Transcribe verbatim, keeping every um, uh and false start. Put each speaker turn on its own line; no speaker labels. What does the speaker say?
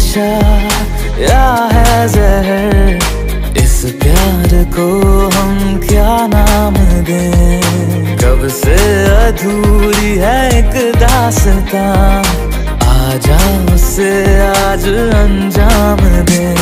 नशा या है जहर, इस प्यार को हम क्या नाम दें। कब से अधूरी है एक दास्तां, आजा उसे आज अंजाम दें।